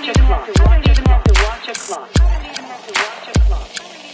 watch a clock. I don't even have to watch a clock. I don't even have to watch a clock.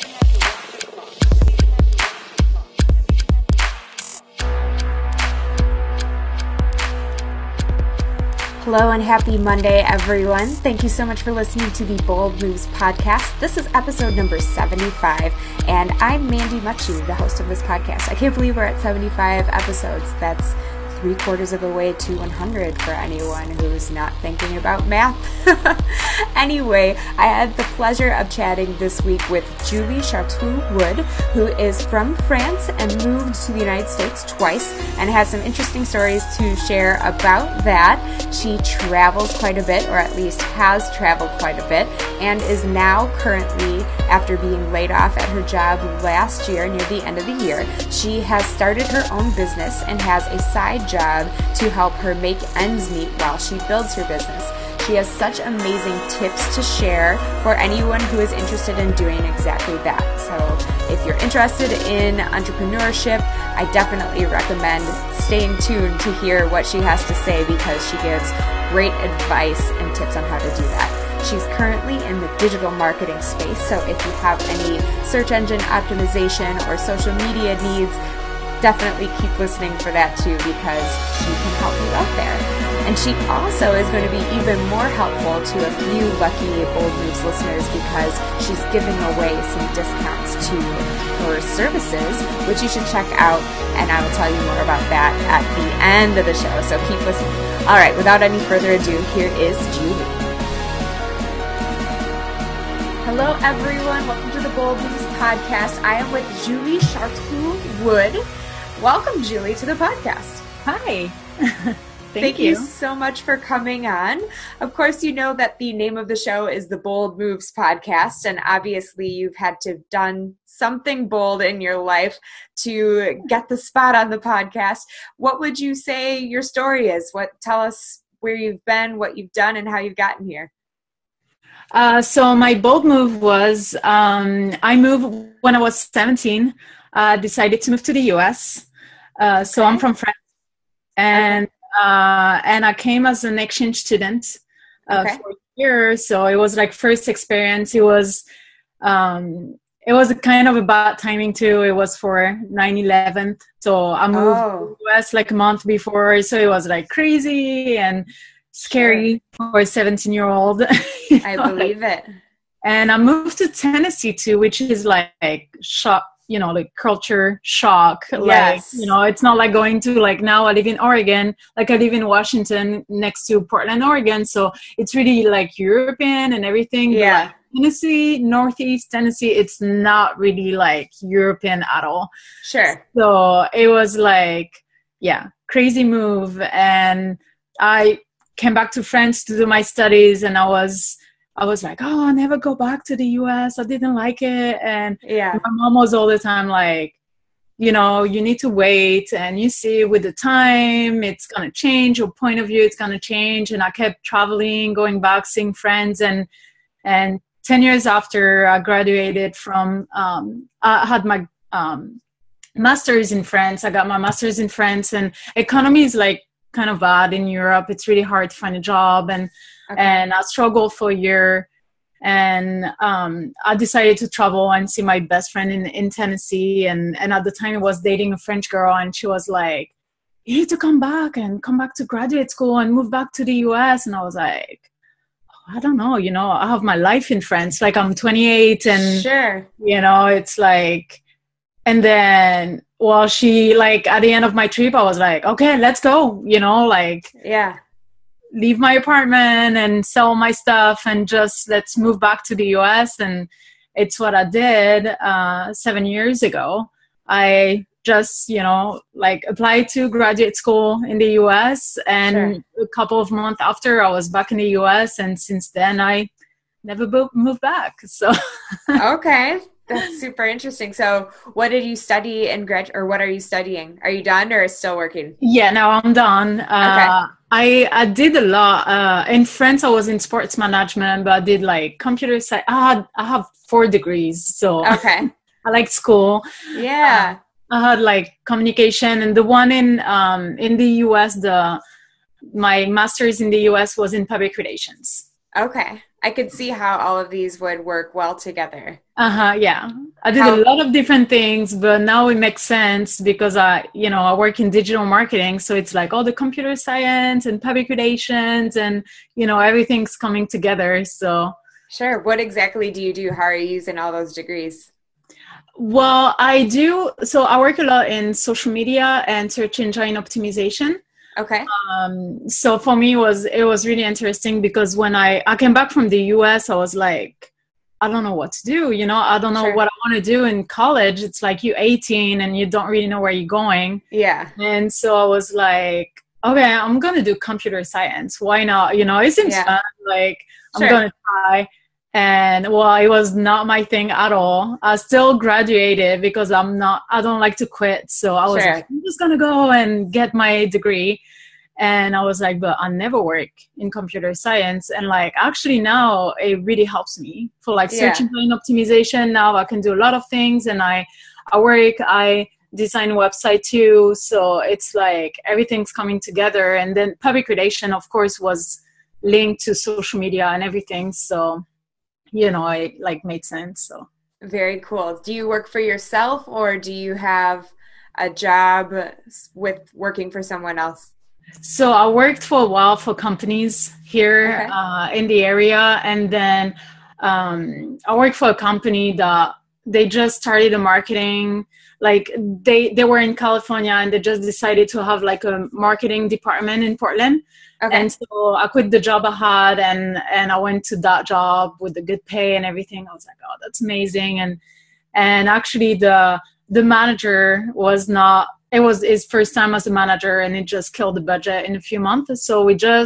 Hello and happy Monday, everyone. Thank you so much for listening to the Bold Moves podcast. This is episode number 75, and I'm Mandy Mucci, the host of this podcast. I can't believe we're at 75 episodes. That's 3/4 of the way to 100 for anyone who's not thinking about math. Anyway, I had the pleasure of chatting this week with Julie Chartrou Wood, who is from France and moved to the United States twice and has some interesting stories to share about that. She travels quite a bit, or at least has traveled quite a bit, and is now currently, after being laid off at her job last year, near the end of the year, she has started her own business and has a side job to help her make ends meet while she builds her business. She has such amazing tips to share for anyone who is interested in doing exactly that. So if you're interested in entrepreneurship, I definitely recommend staying tuned to hear what she has to say, because she gives great advice and tips on how to do that. She's currently in the digital marketing space, so if you have any search engine optimization or social media needs, definitely keep listening for that too, because she can help you out there. And she also is going to be even more helpful to a few lucky Bold Moves listeners, because she's giving away some discounts to her services, which you should check out, and I will tell you more about that at the end of the show, so keep listening. All right, without any further ado, here is Julie. Hello, everyone. Welcome to the Bold Moves podcast. I am with Julie Chartrou Wood. Welcome, Julie, to the podcast. Hi. Thank you so much for coming on. Of course, you know that the name of the show is the Bold Moves podcast, and obviously you've had to have done something bold in your life to get the spot on the podcast. What would you say your story is? Tell us where you've been, what you've done, and how you've gotten here. So my bold move was, I moved when I was 17, decided to move to the US. So I'm from France, and I came as an exchange student for a year. So it was like first experience. It was kind of a bad timing too. It was for 9/11. So I moved to the US like a month before. So it was like crazy and scary for a 17-year-old. I believe it. And I moved to Tennessee too, which is like shock, like culture shock. Yes. Like, it's not like going to, like, now I live in Oregon, like I live in Washington next to Portland, Oregon. So it's really like European and everything. Yeah. But like Tennessee, Northeast Tennessee, it's not really like European at all. Sure. So it was like, crazy move. And I came back to France to do my studies, and I was like, I'll never go back to the US. I didn't like it. And my mom was all the time like, you need to wait, and you see with the time, it's going to change. Your point of view, it's going to change. And I kept traveling, going back, seeing friends. And 10 years after I graduated from, I had my master's in France. I got my master's in France, and economy is like kind of bad in Europe. It's really hard to find a job, and I struggled for a year, and I decided to travel and see my best friend in Tennessee, and at the time I was dating a French girl, and she was like, you need to come back to graduate school and move back to the US. And I was like, I don't know, I have my life in France, like I'm 28, and sure, it's like, and then, well, she, like, at the end of my trip, I was like, okay, let's go, leave my apartment and sell my stuff and just let's move back to the US. And it's what I did 7 years ago. I just, applied to graduate school in the US, and a couple of months after I was back in the US, and since then I never moved back. So, okay. That's super interesting. So what did you study in or what are you studying? Are you done or still working? Yeah, no, I'm done. I did a lot. In France, I was in sports management, but I did like computer science. I have 4 degrees. So I liked school. Yeah. I had like communication, and the one in the US, my master's in the US was in public relations. Okay. I could see how all of these would work well together. Uh-huh, yeah. I did a How, lot of different things, but now it makes sense because I work in digital marketing. So it's like all the computer science and public relations and, everything's coming together. So, sure. What exactly do you do? How are you using all those degrees? well, I do. So I work a lot in social media and search engine optimization. Okay. So for me, it was really interesting because when I came back from the US, I was like, I don't know what to do. I don't know Sure. what I want to do in college. It's like you're 18 and you don't really know where you're going. Yeah. And so I was like, okay, I'm going to do computer science. Why not? It seems Yeah. fun. Like, I'm Sure. going to try. And well, it was not my thing at all. I still graduated because I don't like to quit. So I was Sure. like, I'm just going to go and get my degree. And I was like, but I never work in computer science. And like, actually now it really helps me for like search Yeah. engine optimization. Now I can do a lot of things and I design a website too. So it's like everything's coming together. And then public relation, of course, was linked to social media and everything. So, it like made sense. So. Very cool. Do you work for yourself or do you have a job with working for someone else? So I worked for a while for companies here Okay. in the area, and then I worked for a company that they just started a marketing. Like they were in California, and they just decided to have like a marketing department in Portland. Okay. And so I quit the job I had, and I went to that job with the good pay and everything. I was like, oh, that's amazing. And actually the manager was not, it was his first time as a manager and it just killed the budget in a few months. So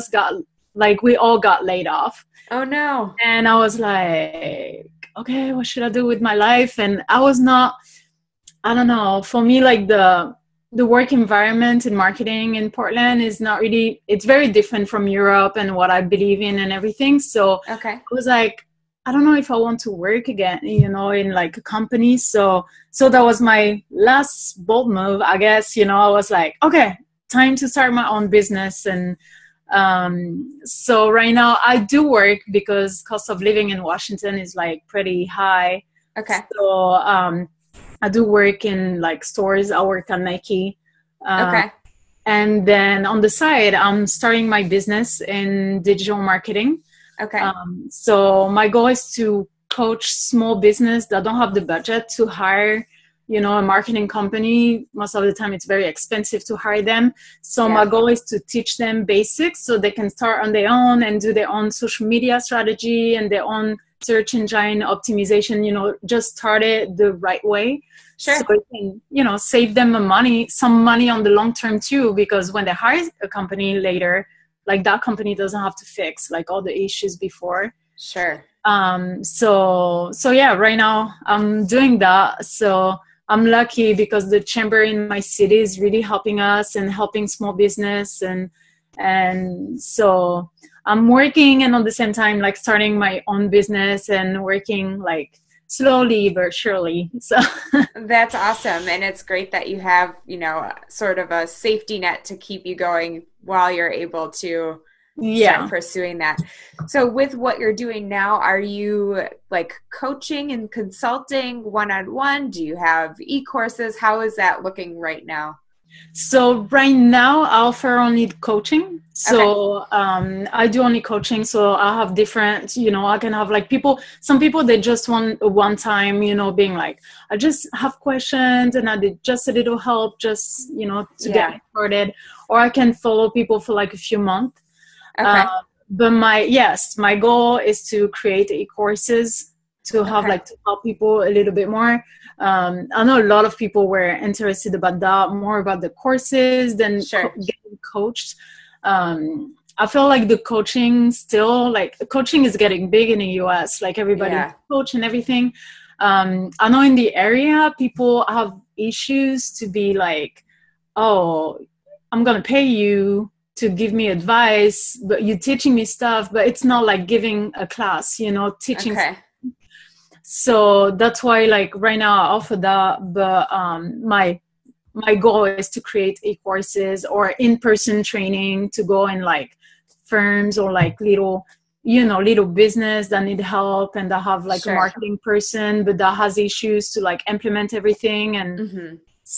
we all got laid off. Oh no. And I was like, okay, what should I do with my life? And I don't know, for me, like the work environment in marketing in Portland is not really, it's very different from Europe and what I believe in and everything. So Okay. I was like, I don't know if I want to work again, in like a company. So that was my last bold move, I guess. I was like, okay, time to start my own business. And so right now I do work because cost of living in Washington is like pretty high. Okay. So I do work in like stores. I work at Nike. Okay. And then on the side, I'm starting my business in digital marketing. Okay. So my goal is to coach small business that don't have the budget to hire, a marketing company. Most of the time it's very expensive to hire them. So Yeah. my goal is to teach them basics so they can start on their own and do their own social media strategy and their own search engine optimization, just start it the right way. Sure. So it can, save them some money on the long term too, because when they hire a company later, like that company doesn't have to fix like all the issues before. Sure. So yeah, right now I'm doing that. So I'm lucky because the chamber in my city is really helping us and helping small business. And so I'm working and at the same time, like starting my own business and working like slowly but surely. So That's awesome. And it's great that you have, sort of a safety net to keep you going while you're able to start yeah. pursuing that. So with what you're doing now, are you like coaching and consulting one-on-one? Do you have e-courses? How is that looking right now? So right now I offer only coaching. So I do only coaching. So I have different, I can have like some people, they just want a one time, being like, I just have questions and I did just a little help just, to get me started. Or I can follow people for like a few months. Okay. But my goal is to create e-courses to have like to help people a little bit more. I know a lot of people were interested about that, more about the courses than getting coached. I feel like the coaching is getting big in the US, like everybody coach and everything. I know in the area, people have issues to be like, oh, I'm going to pay you to give me advice, but you're teaching me stuff, but it's not like giving a class, teaching. Okay. So that's why like right now I offer that, but my goal is to create e-courses or in-person training to go in like firms or like little little business that need help and that have like a Sure. marketing person, but that has issues to like implement everything. And Mm-hmm.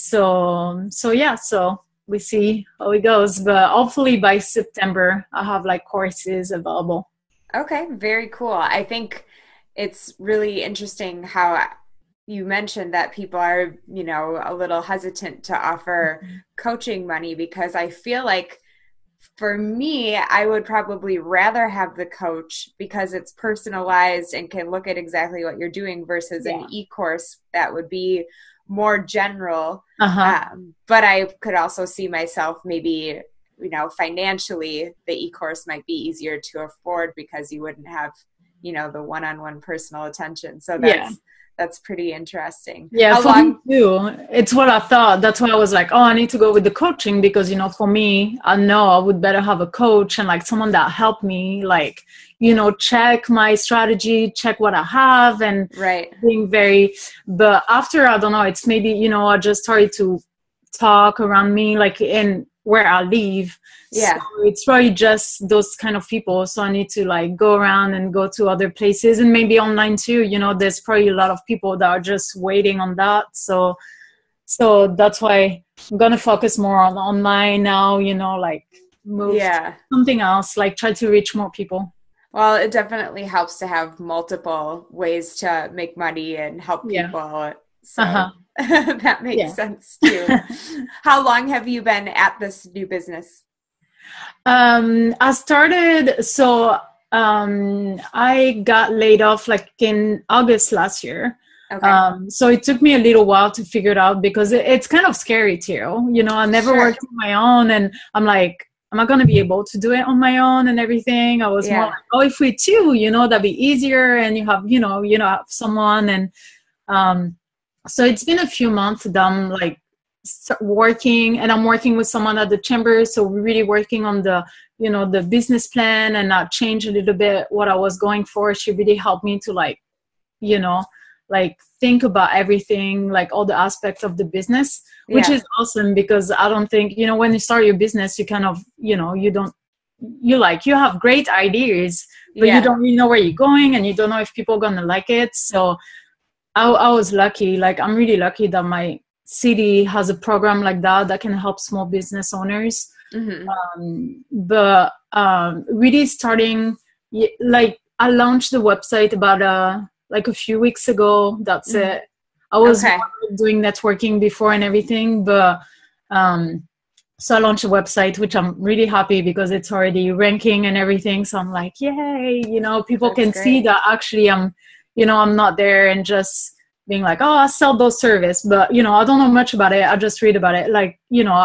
so we see how it goes, but hopefully by September I'll have like courses available. Okay, very cool. I think it's really interesting how you mentioned that people are, a little hesitant to offer coaching money, because I feel like for me, I would probably rather have the coach because it's personalized and can look at exactly what you're doing versus an e-course that would be more general. But I could also see myself maybe, financially, the e-course might be easier to afford because you wouldn't have, the one-on-one personal attention. So that's pretty interesting. Yeah, How for long? me too. It's what I thought. That's why I was like, oh, I need to go with the coaching because, for me, I know I would better have a coach and like someone that helped me, like, check my strategy, check what I have, and Right. being but after, I don't know, it's maybe, I just started to talk around me, like in where I live. Yeah. So it's probably just those kind of people. So I need to like go around and go to other places, and maybe online too. There's probably a lot of people that are just waiting on that. So that's why I'm gonna focus more on online now. Like move to something else, like try to reach more people. Well, it definitely helps to have multiple ways to make money and help people. So that makes sense too. How long have you been at this new business? I started, I got laid off like in August last year. Okay. So it took me a little while to figure it out because it's kind of scary too. I never worked on my own, and I'm like, am I going to be able to do it on my own and everything? I was more like, oh, if we two, that'd be easier, and you have, have someone. And so it's been a few months that I'm like working, and I'm working with someone at the chamber. So we're really working on the, the business plan, and I changed a little bit what I was going for. She really helped me to like, like think about everything, like all the aspects of the business, which is awesome because I don't think, when you start your business, you kind of, you have great ideas, but you don't really know where you're going, and you don't know if people are going to like it. So I was lucky. Like, I'm really lucky that my city has a program like that can help small business owners. But really starting, like, I launched the website about like a few weeks ago. That's it. I was doing networking before and everything, but so I launched a website, which I'm really happy because it's already ranking and everything. So I'm like, yay, people can see that actually I'm not there and just being like, oh, I sell those service, but I don't know much about it. I just read about it. Like,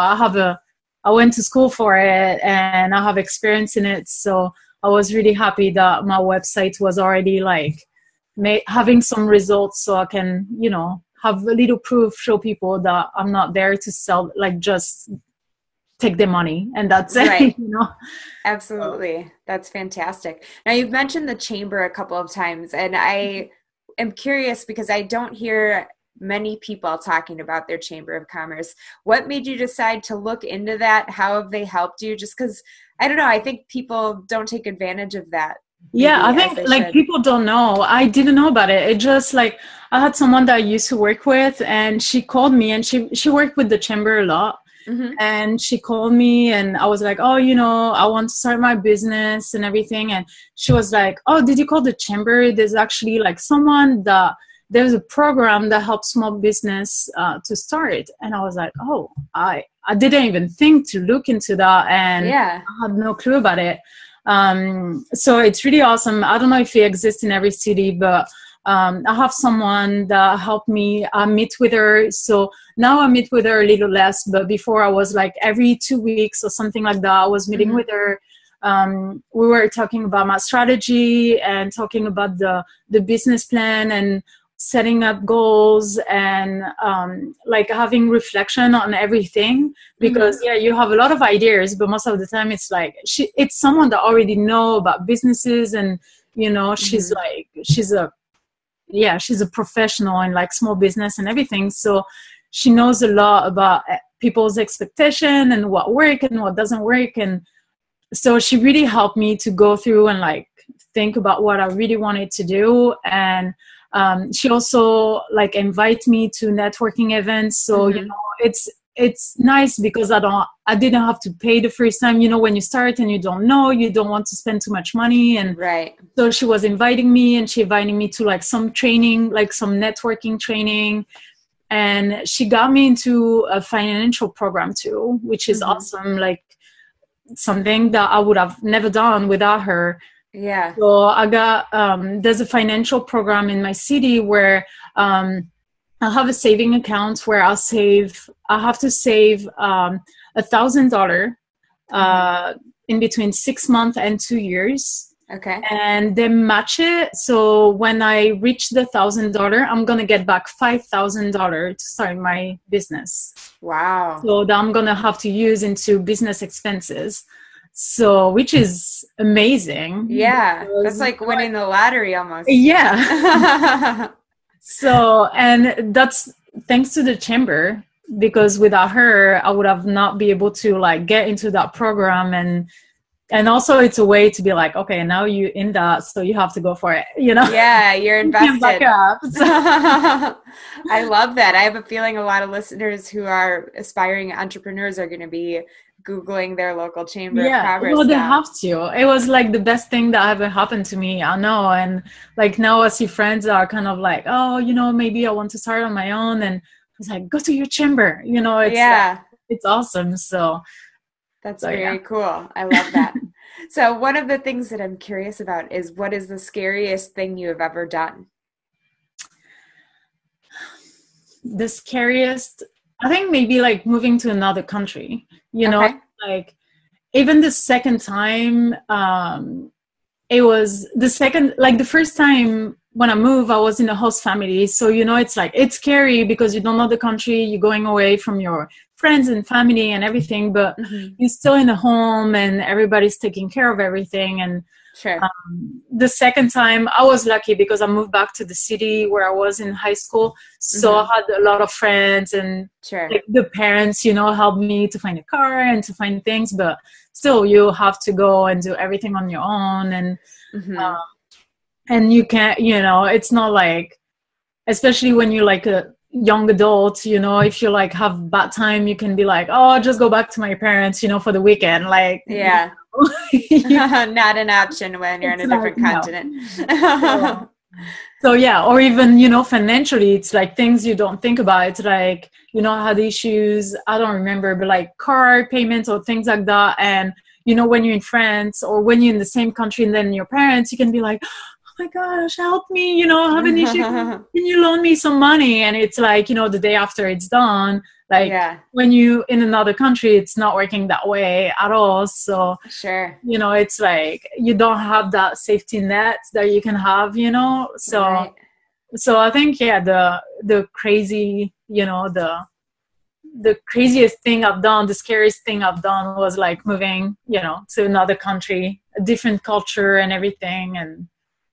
I went to school for it and I have experience in it. So I was really happy that my website was already like having some results, so I can, have a little proof, show people that I'm not there to sell, like just take the money and that's it. Absolutely. That's fantastic. Now, you've mentioned the chamber a couple of times, and I am curious because I don't hear many people talking about their chamber of commerce. What made you decide to look into that? How have they helped you? Just because, I don't know, I think people don't take advantage of that. Yeah, I think like people don't know. I didn't know about it. It just like I had someone that I used to work with, and she called me, and she worked with the chamber a lot. And she called me, and I was like, oh, I want to start my business and everything. And she was like, oh, did you call the chamber? There's actually like there's a program that helps small business to start. And I was like, oh, I didn't even think to look into that, and I had no clue about it. So it's really awesome. I don't know if it exists in every city, but I have someone that helped me meet with her. So now I meet with her a little less, but before I was like every 2 weeks or something like that, I was meeting with her. We were talking about my strategy and talking about the business plan and setting up goals and like having reflection on everything, because you have a lot of ideas, but most of the time it's like it's someone that already know about businesses, and she's a professional in like small business and everything, so she knows a lot about people's expectation and what works and what doesn't work. And so she really helped me to go through and like think about what I really wanted to do. And she also like invite me to networking events. So, you know, it's nice because I didn't have to pay the first time, you know, when you start and you don't know, you don't want to spend too much money. And right. So she was inviting me, and she invited me to like some training, like some networking training. And she got me into a financial program too, which is awesome. Like something that I would have never done without her. Yeah. So I got, there's a financial program in my city where, I'll have a saving account where I have to save $1,000 in between 6 months and 2 years. Okay. And they match it. So when I reach the $1,000, I'm going to get back $5,000 to start my business. Wow. So that I'm going to have to use into business expenses. So, which is amazing. Yeah. That's like winning the lottery almost. Yeah. So, and that's thanks to the chamber, because without her, I would have not be able to like get into that program. And also it's a way to be like, okay, now you in that, so you have to go for it, you know? Yeah, you're invested. Back up. I love that. I have a feeling a lot of listeners who are aspiring entrepreneurs are going to be Googling their local chamber of commerce. Well, they have to. It was like the best thing that ever happened to me. I know. And like now I see friends that are kind of like, oh, you know, maybe I want to start on my own. And it's like, go to your chamber. You know, it's awesome. So that's very cool. I love that. So one of the things that I'm curious about is, what is the scariest thing you have ever done? The scariest, I think maybe like moving to another country, you know, like even the second time, it was the first time when I moved, I was in a host family. So, you know, it's like, it's scary because you don't know the country, you're going away from your friends and family and everything, but you're still in a home and everybody's taking care of everything. And the second time I was lucky because I moved back to the city where I was in high school. So I had a lot of friends, and like the parents, you know, helped me to find a car and to find things, but still you have to go and do everything on your own. And you can't, you know, it's not like, especially when you're like a young adult, you know, if you like have bad time, you can be like, oh, I'll just go back to my parents, you know, for the weekend. Like, not an option when you're in a different continent. So yeah, or even, you know, financially, it's like things you don't think about. It's like, you know, I had issues, I don't remember, but like car payments or things like that. And, you know, when you're in France or when you're in the same country and then your parents, you can be like, oh my gosh, help me, you know, I have an issue. Can you loan me some money? And it's like, you know, the day after it's done. Like when you in another country, it's not working that way at all. So, you know, it's like you don't have that safety net that you can have, you know. So, so I think, the crazy, you know, the craziest thing I've done, the scariest thing I've done was like moving, you know, to another country, a different culture and everything. And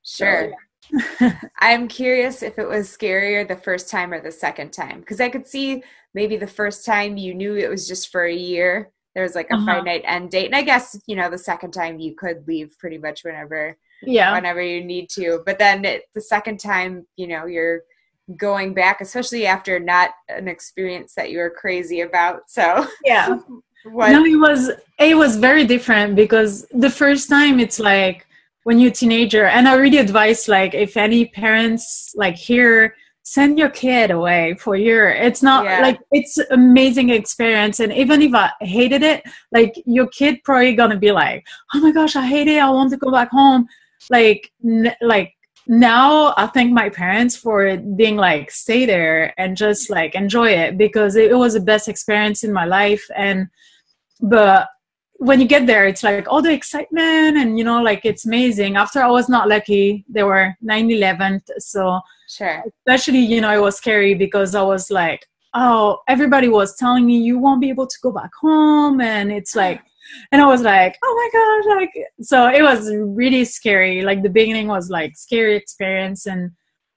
I'm curious if it was scarier the first time or the second time, because I could see maybe the first time you knew it was just for a year, there was like a finite end date, and I guess, you know, the second time you could leave pretty much whenever you need to, but then the second time, you know, you're going back, especially after not an experience that you were crazy about. So no, it was very different, because the first time it's like when you're a teenager, and I really advise, like, if any parents like here, send your kid away for a year. It's not like, it's amazing experience. And even if I hated it, like your kid probably gonna be like, oh my gosh, I hate it, I want to go back home. Like now I thank my parents for being like, stay there and just like enjoy it, because it was the best experience in my life. But when you get there, it's like all the excitement and, you know, like it's amazing. After I was not lucky, there were 9/11. So especially, you know, it was scary because I was like, oh, everybody was telling me you won't be able to go back home. And it's like, and I was like, oh my gosh, like, so it was really scary. Like the beginning was like scary experience. And,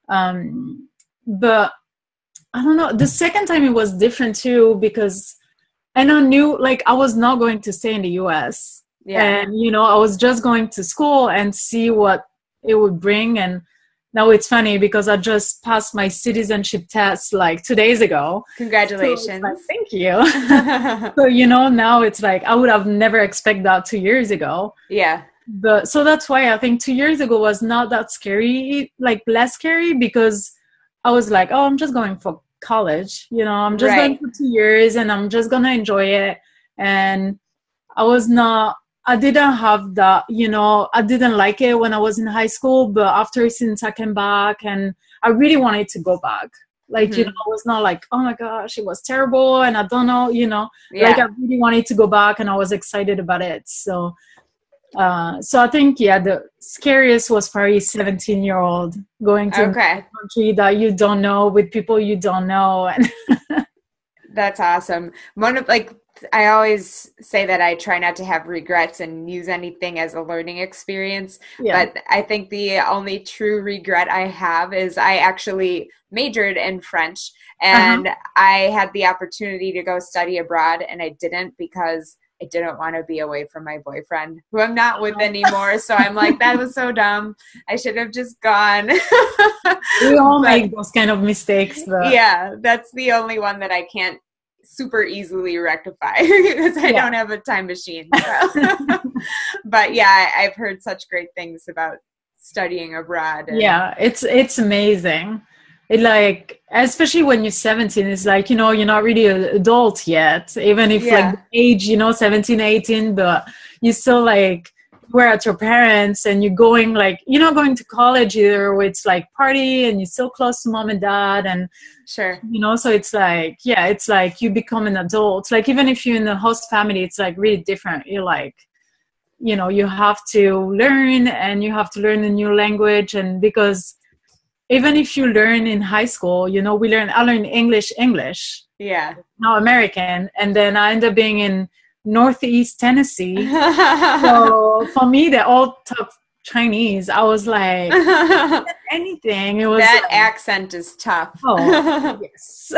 but I don't know, the second time it was different too, because, and I knew like I was not going to stay in the US. And, you know, I was just going to school and see what it would bring. And now it's funny because I just passed my citizenship test like 2 days ago. Congratulations. So thank you. So, now it's like, I would have never expected that 2 years ago. Yeah. But so that's why I think 2 years ago was not that scary, like less scary, because I was like, oh, I'm just going for college. I'm just going for 2 years and I'm just going to enjoy it. And I didn't have that, I didn't like it when I was in high school, but since I came back and I really wanted to go back. Like, I was not like, oh my gosh, it was terrible. And I don't know, like I really wanted to go back and I was excited about it. So I think, the scariest was probably 17-year-old going to a country that you don't know with people you don't know. And that's awesome. I always say that I try not to have regrets and use anything as a learning experience. Yeah. But I think the only true regret I have is I actually majored in French and I had the opportunity to go study abroad and I didn't because I didn't want to be away from my boyfriend, who I'm not with anymore. So I'm like, that was so dumb. I should have just gone. We all make those kind of mistakes. But. Yeah, that's the only one that I can't super easily rectify because I don't have a time machine. So. But yeah, I've heard such great things about studying abroad. Yeah, it's amazing. It like, especially when you're 17, it's like, you're not really an adult yet, even if like the age, 17, 18, but you still like were at your parents and you're going like, you're not going to college either, where it's like party and you're still close to mom and dad. And sure, so it's like, it's like you become an adult. Like even if you're in the host family, it's like really different. You're like, you have to learn and you have to learn a new language. And because even if you learn in high school, I learned English, now American. And then I ended up being in Northeast Tennessee. So for me, they all talk Chinese. I was like, anything. It was that accent is tough. Oh, yes.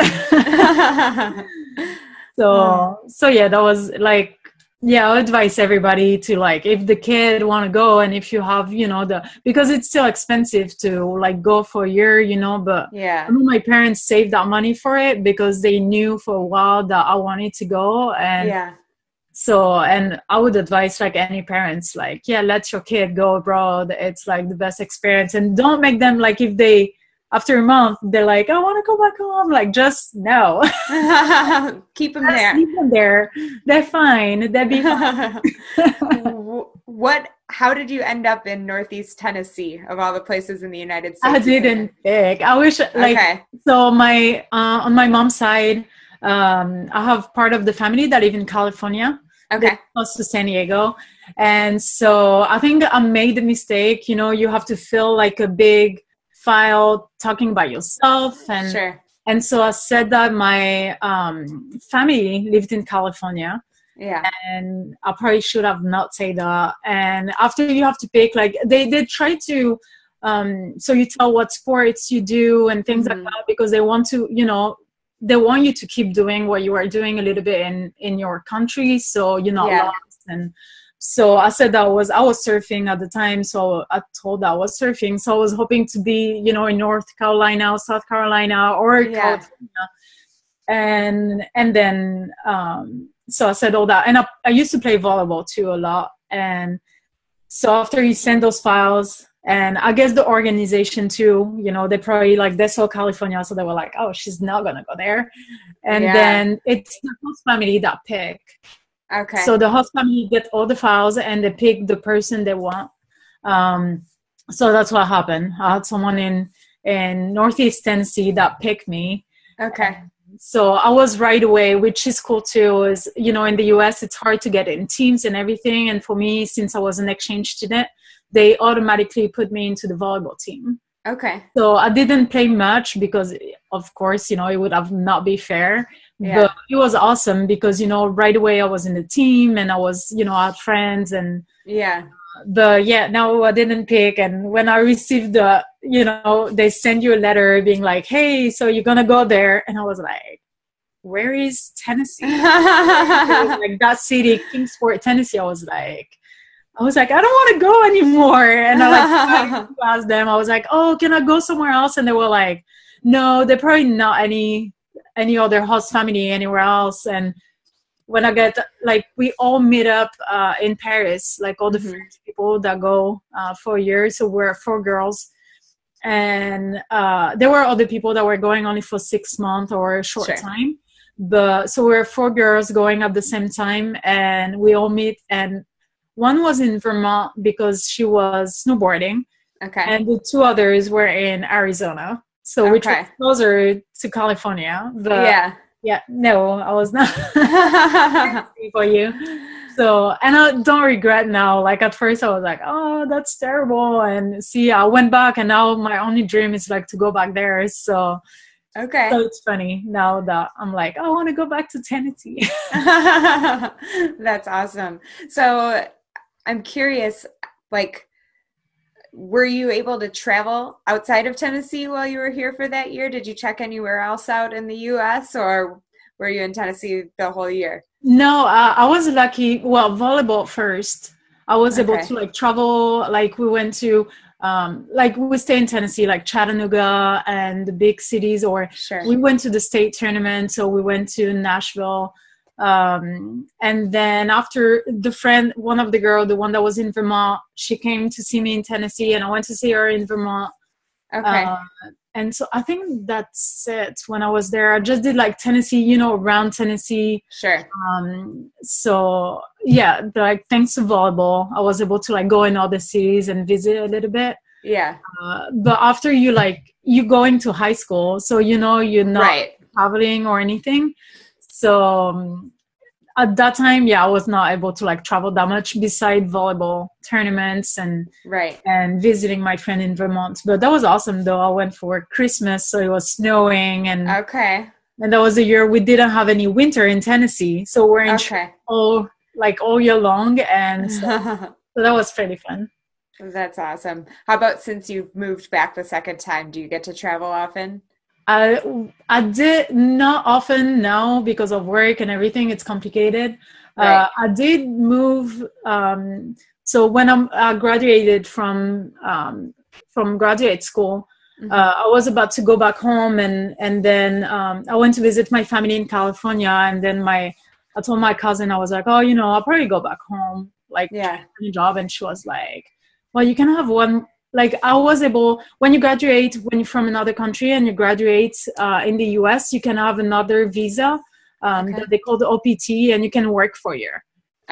So yeah, that was like, I would advise everybody to like, if the kid want to go and if you have, because it's still expensive to like go for a year, but I mean, my parents saved that money for it because they knew for a while that I wanted to go. And so, and I would advise like any parents, like, let your kid go abroad. It's like the best experience. And don't make them like, if they, after a month, they're like, I want to go back home. Like, just no. Keep them there. Keep them there. They're fine. They'll be fine. How did you end up in Northeast Tennessee, of all the places in the United States? I didn't pick. I wish, so my, on my mom's side, I have part of the family that live in California. Okay. Close to San Diego. And so I think I made the mistake, you have to fill like a big file talking about yourself. And sure. And so I said that my family lived in California. Yeah. And I probably should have not said that. And after you have to pick, like they try to, so you tell what sports you do and things like that, because they want to, they want you to keep doing what you are doing a little bit in your country. So you're not lost. And so I said that I was surfing at the time. So I told that I was surfing. So I was hoping to be, in North Carolina, South Carolina, or California. And then, so I said all that. And I used to play volleyball too a lot. And so after you send those files, and I guess the organization too, they probably like, they saw California. So they were like, oh, she's not going to go there. And then it's the host family that pick. Okay. So the host family get all the files and they pick the person they want. So that's what happened. I had someone in Northeast Tennessee that picked me. Okay. So I was right away, which is cool too, is, in the US, it's hard to get in teams and everything. And for me, since I was an exchange student, they automatically put me into the volleyball team. Okay. So I didn't play much because, of course, it would have not be fair. Yeah. But it was awesome because, right away I was in the team and I was, I had friends and no, I didn't pick. And when I received they send you a letter being like, hey, so you're going to go there. And I was like, where is Tennessee? Like that city, Kingsport, Tennessee. I was like, I was like, I don't want to go anymore. And I like tried to ask them. I was like, oh, can I go somewhere else? And they were like, no, they're probably not any other host family anywhere else. And when I get like, we all meet up in Paris, like all the French people that go for a year. So we're 4 girls. And there were other people that were going only for 6 months or a short time. But so we're 4 girls going at the same time, and we all meet. And one was in Vermont because she was snowboarding. Okay. And the 2 others were in Arizona. So which was closer to California. But no, I was not for you. So, and I don't regret now. Like at first I was like, oh, that's terrible. And see, I went back, and now my only dream is like to go back there. So, so it's funny now that I'm like, oh, I want to go back to Tennessee. That's awesome. So I'm curious, like, were you able to travel outside of Tennessee while you were here for that year? Did you check anywhere else out in the U.S., or were you in Tennessee the whole year? No, I was lucky. Well, volleyball first. I was able to like travel. Like we went to, like we stay in Tennessee, like Chattanooga and the big cities, or we went to the state tournament. So we went to Nashville. And then after one of the girls, the one that was in Vermont, she came to see me in Tennessee, and I went to see her in Vermont. And so I think that's it. When I was there, I just did like Tennessee, around Tennessee. So yeah, like thanks to volleyball, I was able to like go in all the cities and visit a little bit. But after you go into high school, so you're not traveling or anything. So at that time, I was not able to like travel that much beside volleyball tournaments and visiting my friend in Vermont. But that was awesome though. I went for Christmas, so it was snowing, and that was the year we didn't have any winter in Tennessee. So we're in all year long, and so that was pretty fun. That's awesome. How about since you've moved back the second time, do you get to travel often? I did not often now because of work and everything. It's complicated. I did move. So when I graduated from graduate school, I was about to go back home, and then I went to visit my family in California, and then I told my cousin, I was like, oh, I'll probably go back home, like try a job, and she was like, well, you can have one. Like I was able, when you're from another country and you graduate in the US, you can have another visa that they call the OPT, and you can work for a year.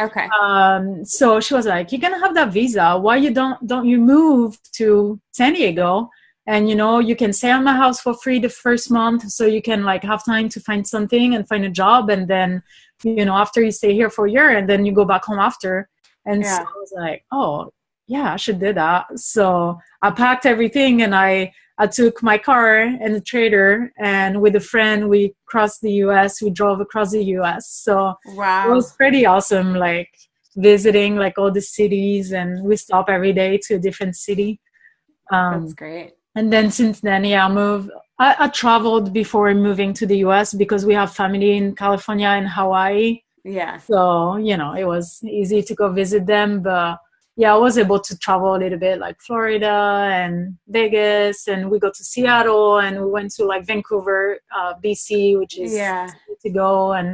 So she was like, you're going to have that visa. Why you don't you move to San Diego, and, you can stay at my house for free the first month, so you can like have time to find something and find a job. And then, after you stay here for a year, and then you go back home after. And so I was like, oh, yeah, I should do that. So I packed everything, and I took my car and the trailer, and with a friend, we crossed the U.S. We drove across the U.S. So it was pretty awesome, like visiting like all the cities, and we stop every day to a different city. That's great. And then since then, I moved. I traveled before moving to the U.S. because we have family in California and Hawaii. So, it was easy to go visit them, but I was able to travel a little bit, like Florida and Vegas, and we go to Seattle, and we went to like Vancouver, BC, which is to go, and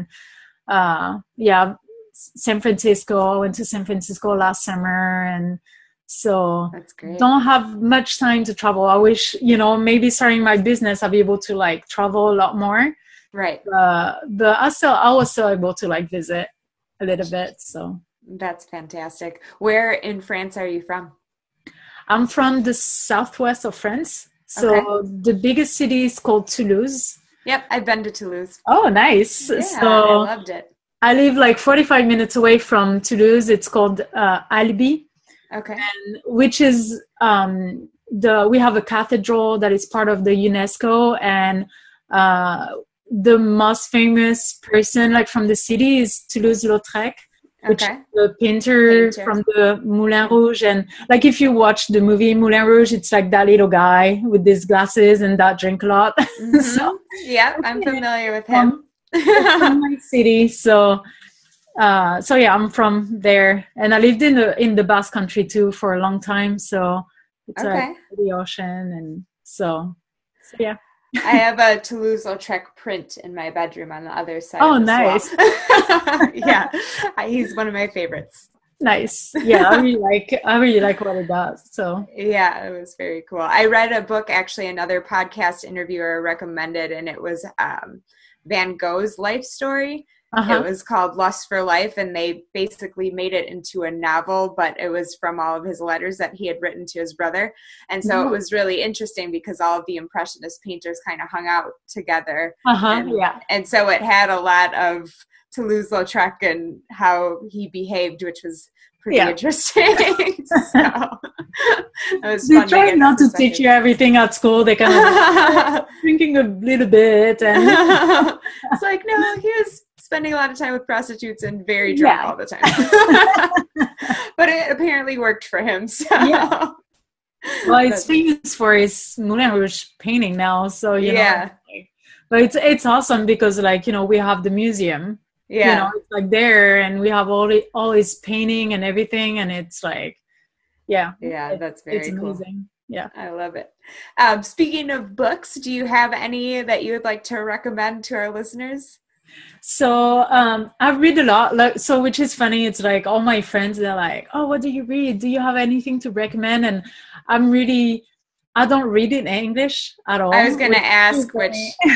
San Francisco. I went to San Francisco last summer, and so that's great. Don't have much time to travel. I wish, maybe starting my business, I'll be able to like travel a lot more. But I was still able to like visit a little bit, so. That's fantastic. Where in France are you from? I'm from the southwest of France. So the biggest city is called Toulouse. Yep, I've been to Toulouse. Oh, nice. Yeah, so I loved it. I live like 45 minutes away from Toulouse. It's called Albi. Which is we have a cathedral that is part of the UNESCO, and the most famous person like from the city is Toulouse-Lautrec. Which is the painter from the Moulin Rouge. And like if you watch the movie Moulin Rouge, it's like that little guy with these glasses and that drink a lot. So, I'm familiar with him. It's in my city. So So yeah, I'm from there, and I lived in the Basque Country too for a long time. So it's Okay. the ocean, and so yeah. I have a Toulouse-Lautrec print in my bedroom on the other side Oh, of the nice. wall. Yeah, he's one of my favorites. Nice. Yeah, I really like what it does. So Yeah, it was very cool. I read a book, actually, another podcast interviewer recommended, and it was Van Gogh's life story. It was called Lust for Life, and they basically made it into a novel, but it was from all of his letters that he had written to his brother. And so it was really interesting because all of the Impressionist painters kind of hung out together. yeah. And so it had a lot of Toulouse-Lautrec and how he behaved, which was pretty interesting. So it was They fun. try not to teach you everything at school. They kind of drinking a little bit, and it's like, no, he was spending a lot of time with prostitutes and very drunk all the time. But it apparently worked for him. So. Yeah. Well, it's famous for his Moulin Rouge painting now, so you know. But it's awesome because, like, you know, we have the museum. You know, it's like there, and we have all his painting and everything, and it's like, that's very it's amazing. Cool. Yeah, I love it. Speaking of books, do you have any that you would like to recommend to our listeners? So I read a lot, like, so, which is funny. It's like all my friends, they're like, "Oh, what do you read? Do you have anything to recommend?" And I don't read in English at all. I was going to ask which.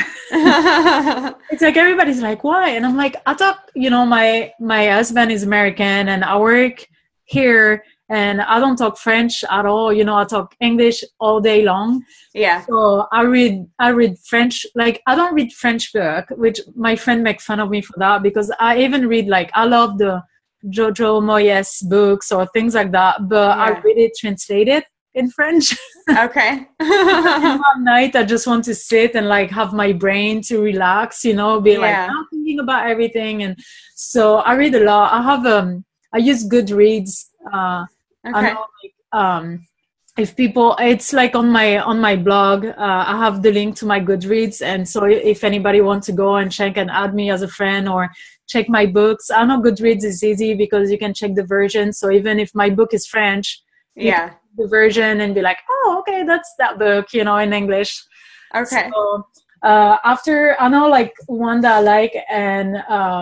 It's like everybody's like, why? And I'm like, I thought, you know, my husband is American, and I work here, and I don't talk French at all. You know, I talk English all day long. Yeah. So I read French. Like, I don't read French book, which my friend make fun of me for that, because I even read, like, I love the Jojo Moyes books or things like that, but I read it translated in French. Okay. One night I just want to sit and, like, have my brain to relax, you know, be like not thinking about everything. And so I read a lot. I use Goodreads. I know, like, if people, it's like on my blog, I have the link to my Goodreads, and so if anybody wants to go and check and add me as a friend or check my books, I know Goodreads is easy because you can check the version. So even if my book is French, the version and be like, oh, okay, that's that book, you know, in English. Okay. So after, I know, like, one that I like, and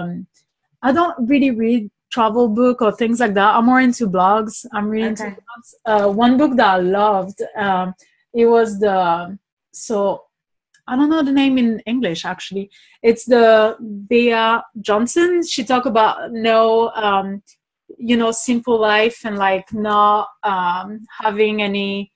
I don't really read travel book or things like that. I'm more into blogs. I'm reading into blogs. One book that I loved, it was so I don't know the name in English, actually. It's the Bea Johnson. She talked about you know, simple life, and, like, not having any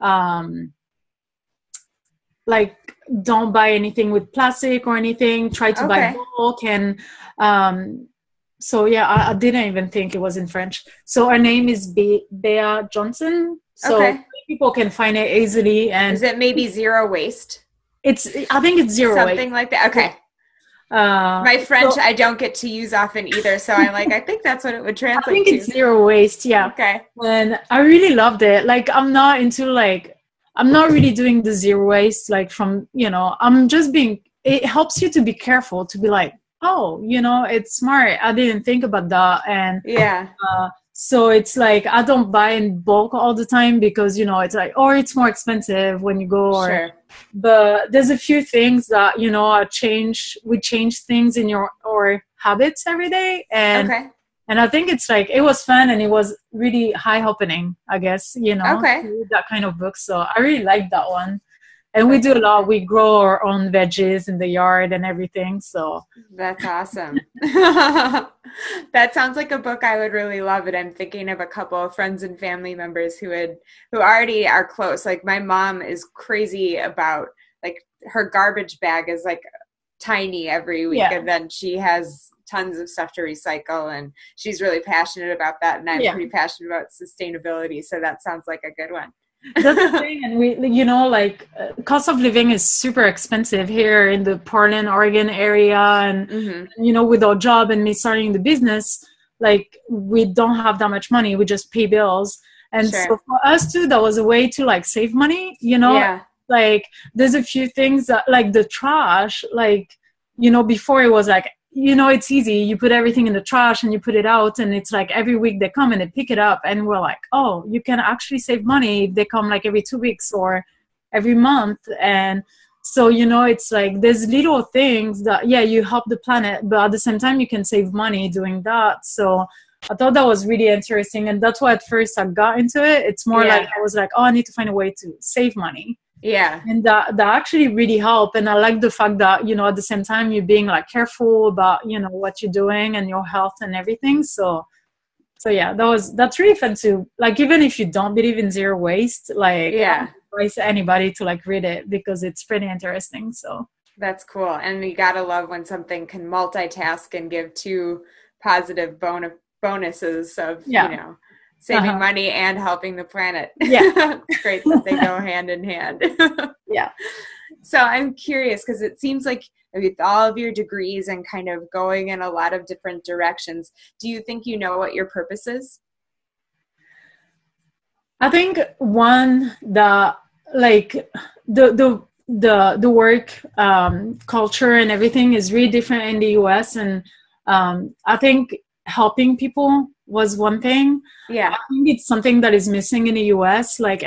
like, don't buy anything with plastic or anything, try to buy bulk. And so I didn't even think it was in French. So her name is Bea Johnson, so people can find it easily. And is it maybe Zero Waste? I think it's Zero Waste, something like that. Okay. My French, I don't get to use often either, so I'm like, I think that's what it would translate to. I think it's Zero Waste, yeah. Okay. And I really loved it. Like, I'm not really doing the zero waste, like, from, you know, it helps you to be careful, to be like, oh, you know, it's smart. I didn't think about that. And so it's like, I don't buy in bulk all the time because, you know, it's like, or it's more expensive when you go. But there's a few things that, you know, we change things in our habits every day. And I think it's like, it was fun, and it was really eye-opening, I guess, you know, to read that kind of book. So I really like that one. And we do a lot. We grow our own veggies in the yard and everything. So that's awesome. That sounds like a book I would really love. And I'm thinking of a couple of friends and family members who already are close. Like, my mom is crazy about, like, her garbage bag is, like, tiny every week, and then she has tons of stuff to recycle, and she's really passionate about that. And I'm pretty passionate about sustainability. So that sounds like a good one. That's the thing. And we, you know, like, cost of living is super expensive here in the Portland, Oregon area. And, you know, with our job and me starting the business, like, we don't have that much money. We just pay bills. And so for us too, that was a way to, like, save money, you know, like, there's a few things that, like, the trash, like, you know, before it was like, it's easy. You put everything in the trash and you put it out, and it's like every week they come and they pick it up, and we're like, oh, you can actually save money if they come like every 2 weeks or every month. And so, it's like there's little things that, you help the planet, but at the same time you can save money doing that. So I thought that was really interesting, and that's why at first I got into it. It's more like I was like, oh, I need to find a way to save money. Yeah. And that actually really helped. And I like the fact that, at the same time you're being like careful about, what you're doing and your health and everything. So yeah, that's really fun too. Like, even if you don't believe in zero waste, like, I advise anybody to like read it because it's pretty interesting. So that's cool. And you gotta love when something can multitask and give two positive bonuses of, saving money and helping the planet. Yeah. It's great that they go hand in hand. Yeah. So I'm curious, because it seems like with all of your degrees and kind of going in a lot of different directions, do you think you know what your purpose is? I think one, like the work culture and everything is really different in the US, and I think helping people was one thing. Yeah, I think it's something that is missing in the US. Like,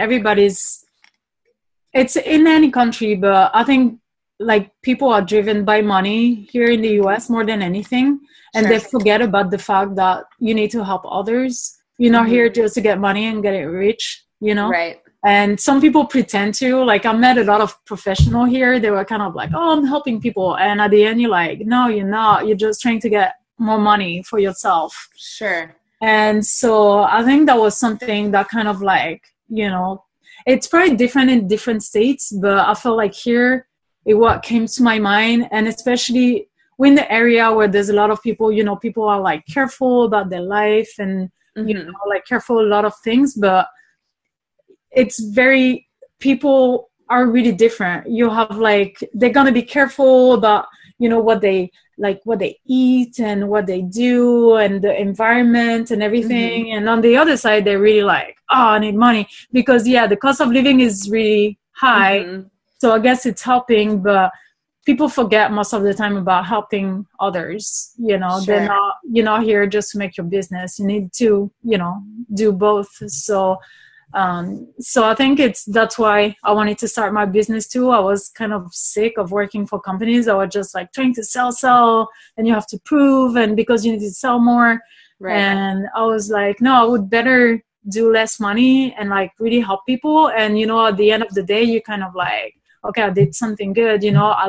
it's in any country, but I think like people are driven by money here in the US more than anything, and they forget about the fact that you need to help others. You're not here just to get money and get it rich, Right. And some people pretend to. Like, I met a lot of professionals here. They were kind of like, oh, I'm helping people. And at the end, you're like, no, you're not. You're just trying to get more money for yourself. Sure. And so I think that was something that kind of like, it's probably different in different states, but I felt like here what came to my mind, and especially in the area where there's a lot of people, people are like careful about their life and, like careful a lot of things, but it's people are really different. You have like, they're going to be careful about, what they eat and what they do and the environment and everything. And on the other side, they're really like, oh, I need money because the cost of living is really high. So I guess it's helping, but people forget most of the time about helping others. They're not, you're not here just to make your business. You need to, do both. So I think that's why I wanted to start my business too. I was kind of sick of working for companies that were just like trying to sell, and you have to prove, and because you need to sell more. Right. And I was like, no, I would better do less money and like really help people. And, at the end of the day, you kind of like, okay, I did something good.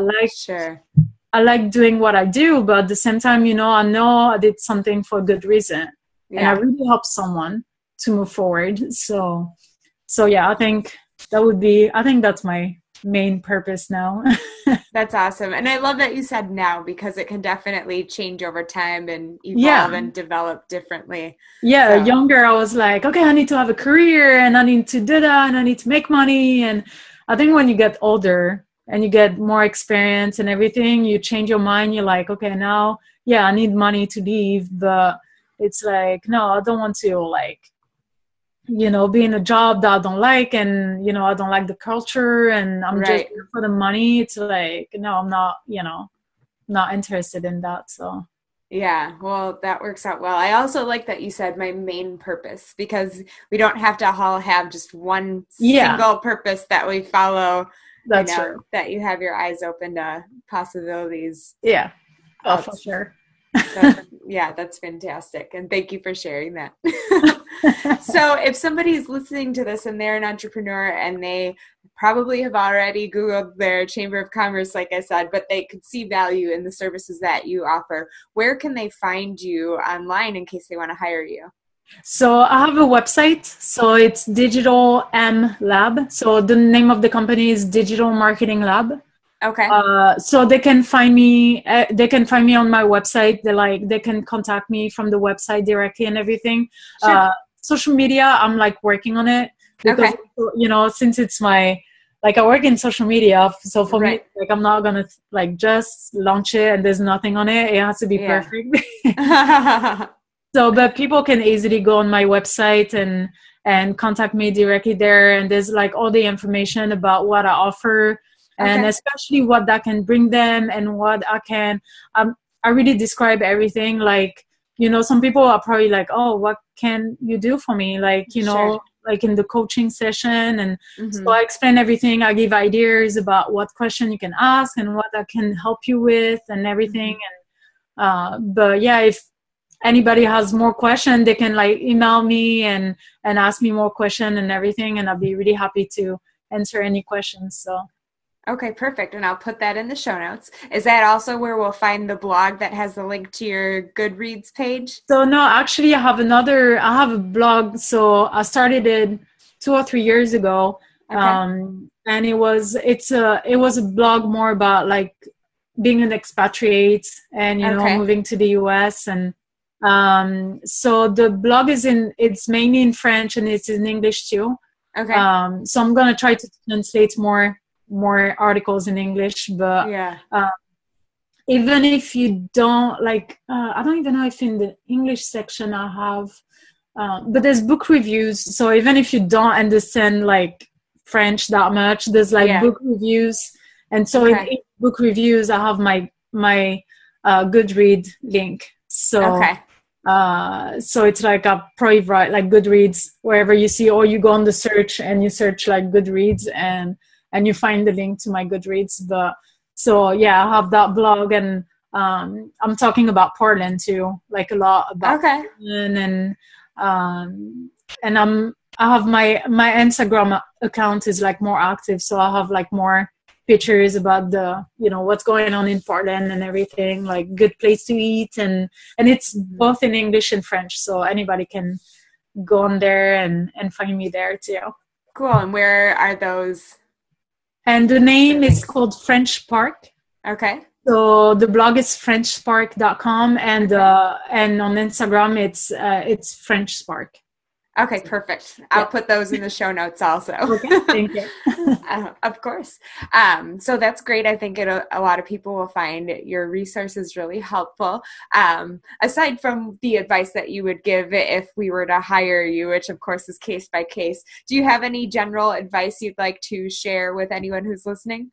I like doing what I do, but at the same time, I know I did something for a good reason. And I really helped someone to move forward. So yeah, I think that's my main purpose now. That's awesome. And I love that you said now, because it can definitely change over time and evolve and develop differently. Yeah. So. Younger, I was like, okay, I need to have a career and I need to do that and I need to make money. And I think when you get older and you get more experience and everything, you change your mind. You're like, okay, now, I need money to live. But it's like, no, I don't want to like, be in a job that I don't like, and, I don't like the culture, and I'm just here for the money. It's like, no, I'm not, not interested in that. So. Yeah, well, that works out well. I also like that you said my main purpose, because we don't have to all have just one single purpose that we follow. That's true. That you have your eyes open to possibilities. Yeah, for sure. That's fantastic. And thank you for sharing that. So if somebody's listening to this and they're an entrepreneur and they probably have already Googled their Chamber of Commerce, like I said, but they could see value in the services that you offer, where can they find you online in case they want to hire you? So I have a website. So it's Digital M Lab. So the name of the company is Digital Marketing Lab. Okay. So they can find me. They can find me on my website. They can contact me from the website directly and everything. Sure. Social media, I'm like working on it because since it's my I work in social media. So for me, like I'm not gonna like just launch it and there's nothing on it. It has to be perfect. So, but people can easily go on my website and contact me directly there. And there's like all the information about what I offer. And especially what that can bring them and what I can, I really describe everything. Like, some people are probably like, oh, what can you do for me? Like, Sure. like in the coaching session. And so Mm-hmm. I explain everything. I give ideas about what question you can ask and what I can help you with and everything. But yeah, if anybody has more questions, they can like email me and ask me more questions and everything, and I'll be really happy to answer any questions. So Okay, perfect. And I'll put that in the show notes. Is that also where we'll find the blog that has the link to your Goodreads page? no, actually I have a blog. So I started it 2 or 3 years ago. Okay. And it was a blog more about like being an expatriate and Okay. moving to the US. And so the blog it's mainly in French and it's in English too. Okay. So I'm gonna try to translate more articles in English, but Yeah. even if you don't like, I don't even know if in the English section I have, but there's book reviews. So even if you don't understand like French that much, there's like book reviews. And so in each book reviews, I have my Goodread link. So, so it's like a private, like Goodreads, wherever you see, or you go on the search and you search like Goodreads and you find the link to my Goodreads. But so yeah, I have that blog, and I'm talking about Portland too, like a lot about Portland, and I have my Instagram account is like more active, so I have like more pictures about the what's going on in Portland and everything, like good place to eat, and it's both in English and French, so anybody can go on there and find me there too. Cool. And where are those? And the name is called French Spark. Okay. So the blog is frenchspark.com, and on Instagram it's French Spark. Okay, perfect. I'll put those in the show notes also. Okay, thank you. Of course. So that's great. I think a lot of people will find your resources really helpful. Aside from the advice that you would give if we were to hire you, which of course is case by case, do you have any general advice you'd like to share with anyone who's listening?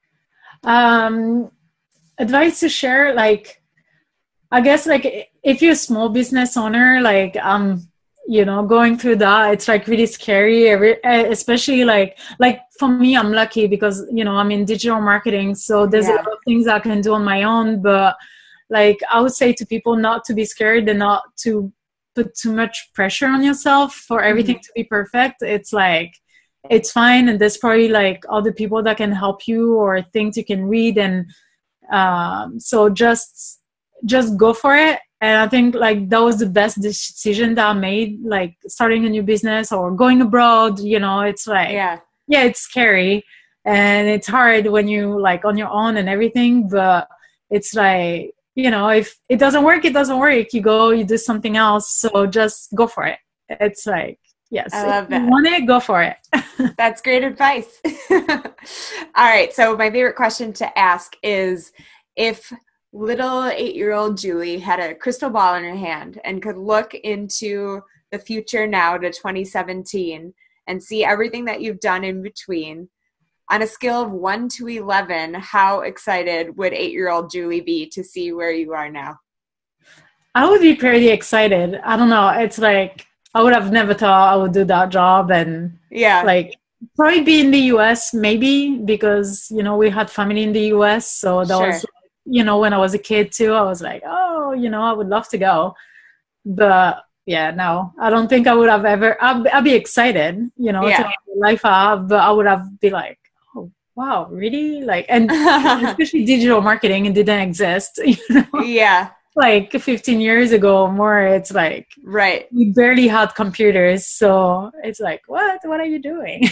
Advice to share, like, I guess, like, if you're a small business owner, like, going through that, it's like really scary, especially like for me, I'm lucky because I'm in digital marketing, so there's a lot of things I can do on my own. But like, I would say to people not to be scared and not to put too much pressure on yourself for everything to be perfect. It's like, it's fine, and there's probably like other people that can help you or things you can read, and so just go for it. And I think like that was the best decision that I made, like starting a new business or going abroad. It's like, it's scary and it's hard when you like on your own and everything, but it's like, if it doesn't work, it doesn't work. You do something else. So just go for it. It's like, yes, I love that. If you want it, go for it. That's great advice. All right. So my favorite question to ask is, if little 8-year-old Julie had a crystal ball in her hand and could look into the future now to 2017 and see everything that you've done in between, on a scale of 1 to 11, how excited would 8-year-old Julie be to see where you are now? I would be pretty excited. I don't know. It's like, I would have never thought I would do that job, and like probably be in the US maybe, because, we had family in the US. So that was, when I was a kid too, I was like, oh, I would love to go. But yeah, no, I don't think I would have ever, I'd be excited, to have the life I have, but I would have be like, oh, wow, really? Like, and especially digital marketing, it didn't exist, like 15 years ago or more. It's like, we barely had computers. So it's like, what are you doing?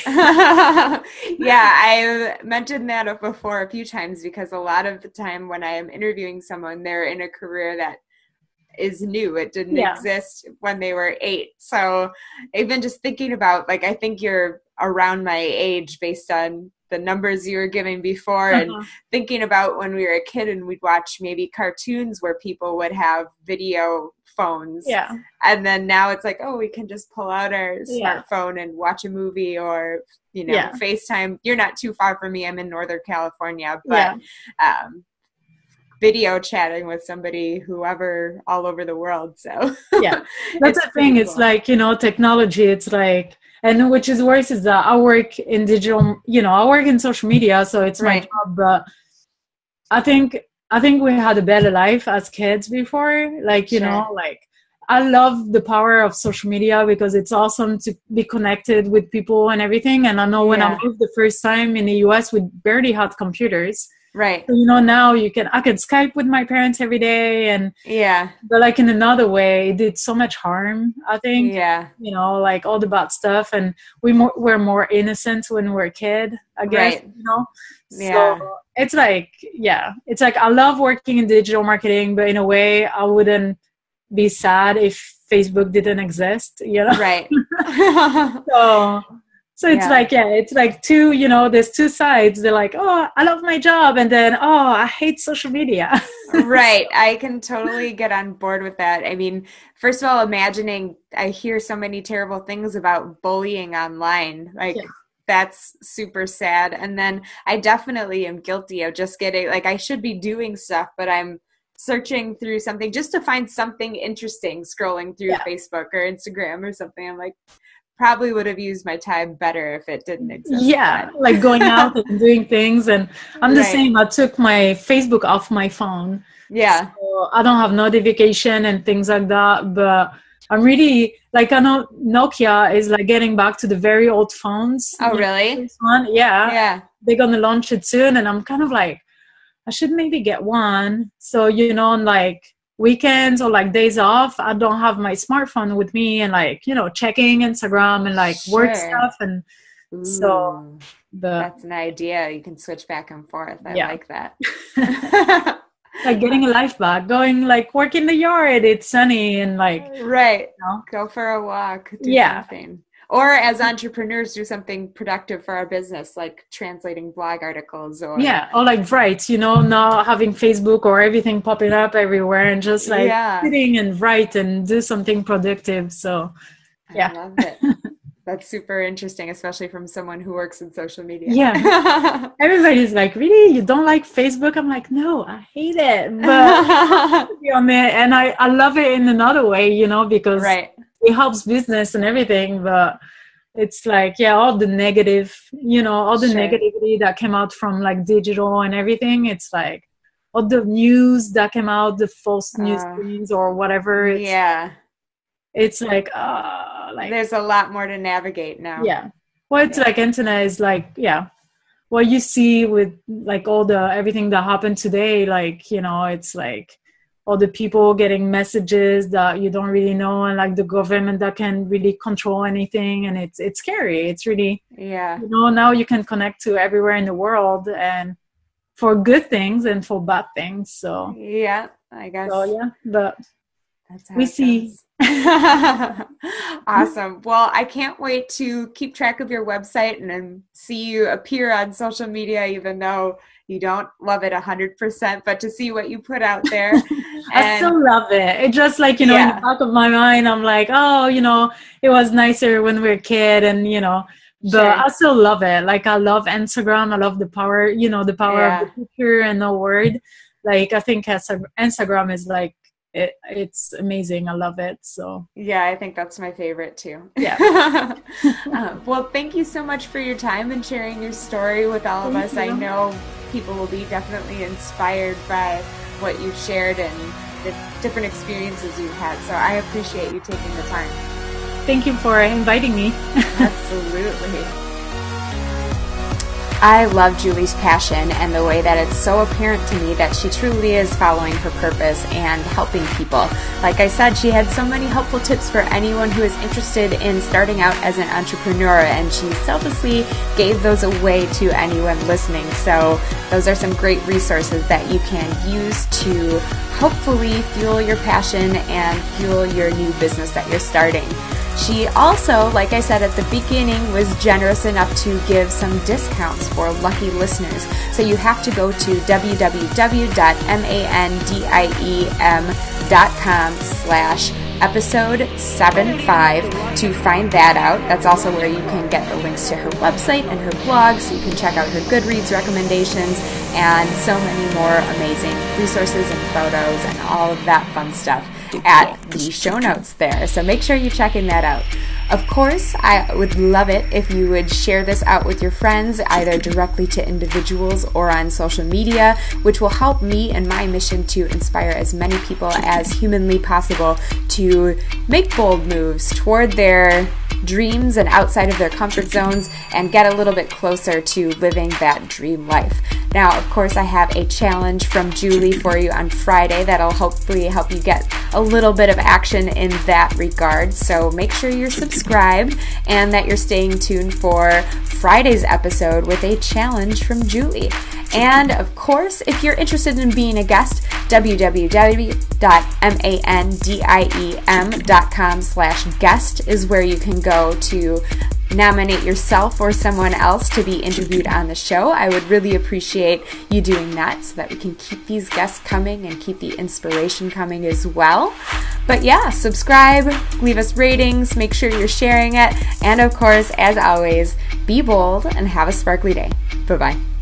I mentioned that before a few times, because a lot of the time when I am interviewing someone, they're in a career that is new. It didn't exist when they were 8. So even just thinking about, like, I think you're around my age based on the numbers you were giving before, and thinking about when we were a kid and we'd watch maybe cartoons where people would have video phones. And then now it's like, oh, we can just pull out our smartphone and watch a movie or, FaceTime. You're not too far from me. I'm in Northern California, but video chatting with somebody, whoever, all over the world. So Yeah, that's the thing. It's cool. like, technology, it's like, and which is worse is that I work in digital, I work in social media, so it's my Right. job. But I think we had a better life as kids before. Like, Sure. like I love the power of social media because it's awesome to be connected with people and everything. And I know when I Yeah. moved the first time in the US, we barely had computers. Right. So, now I can Skype with my parents every day, Yeah. but like in another way, it did so much harm, I think, Yeah. like all the bad stuff. And we're more innocent when we were a kid, I guess, Right. So Yeah. it's like, it's like I love working in digital marketing, but in a way, I wouldn't be sad if Facebook didn't exist, Right. So it's Yeah. like, it's like two, there's two sides. They're like, oh, I love my job. And then, oh, I hate social media. Right. I can totally get on board with that. I mean, first of all, I hear so many terrible things about bullying online. Like, Yeah. that's super sad. And then I definitely am guilty of just getting, like, I should be doing stuff, but I'm searching through something just to find something interesting, scrolling through Yeah. Facebook or Instagram or something. I'm like, probably would have used my time better if it didn't exist. Yeah, like going out and doing things. And I'm the Right. same. I took my Facebook off my phone. Yeah. So I don't have notification and things like that. But I'm really, like, I know Nokia is like getting back to the very old phones. Oh, really? This one. Yeah. Yeah. They're going to launch it soon. And I'm kind of like, I should maybe get one. So, on like weekends or like days off, I don't have my smartphone with me and like, checking Instagram and like work Sure. stuff. And so Ooh, that's an idea. You can switch back and forth. I Yeah. like that. like getting a life back, going like work in the yard, it's sunny and like, Right. know? Go for a walk. Do Yeah. something. Or as entrepreneurs, do something productive for our business, like translating blog articles or or like write, not having Facebook or everything popping up everywhere and just like Yeah. sitting and write and do something productive. So yeah. I love it. That's super interesting, especially from someone who works in social media. Yeah. Everybody's like, really? You don't like Facebook? I'm like, no, I hate it. But and I love it in another way, because Right. it helps business and everything. But it's like, all the negative, all the Sure. negativity that came out from like digital and everything. It's like all the news that came out, the false news things or whatever. It's like, there's a lot more to navigate now. Yeah. Well, it's like internet is like, what you see with like all the everything that happened today, like, it's like all the people getting messages that you don't really know, and like the government that can really control anything, and it's scary. It's really now you can connect to everywhere in the world, and for good things and for bad things. So I guess but that's how we it see. goes. Awesome. Well, I can't wait to keep track of your website and then see you appear on social media, even though you don't love it 100%, but to see what you put out there. I still love it. It just like, in the back of my mind, I'm like, oh, it was nicer when we were a kid, and, but I still love it. Like, I love Instagram. I love the power, the power of the picture and the word. Like, I think Instagram is like, it's amazing. I love it. So I think that's my favorite too. Well, thank you so much for your time and sharing your story with all of us. I know people will be definitely inspired by what you've shared and the different experiences you've had. So I appreciate you taking the time. Thank you for inviting me. Absolutely. I love Julie's passion and the way that it's so apparent to me that she truly is following her purpose and helping people. Like I said, she had so many helpful tips for anyone who is interested in starting out as an entrepreneur, and she selflessly gave those away to anyone listening. So those are some great resources that you can use to hopefully fuel your passion and fuel your new business that you're starting. She also, like I said at the beginning, was generous enough to give some discounts for lucky listeners. So you have to go to www.mandiem.com/ episode 75 to find that out. That's also where you can get the links to her website and her blog, so you can check out her Goodreads recommendations and so many more amazing resources and photos and all of that fun stuff at the show notes there. So make sure you're checking that out. Of course, I would love it if you would share this out with your friends, either directly to individuals or on social media, which will help me in my mission to inspire as many people as humanly possible to make bold moves toward their dreams and outside of their comfort zones and get a little bit closer to living that dream life. Now, of course, I have a challenge from Julie for you on Friday that'll hopefully help you get a little bit of action in that regard. So make sure you're subscribed and that you're staying tuned for Friday's episode with a challenge from Julie. And of course, if you're interested in being a guest, www.mandiem.com/guest is where you can go to nominate yourself or someone else to be interviewed on the show. I would really appreciate you doing that so that we can keep these guests coming and keep the inspiration coming as well. But yeah, subscribe, leave us ratings, make sure you're sharing it, and of course, as always, be bold and have a sparkly day. Bye-bye.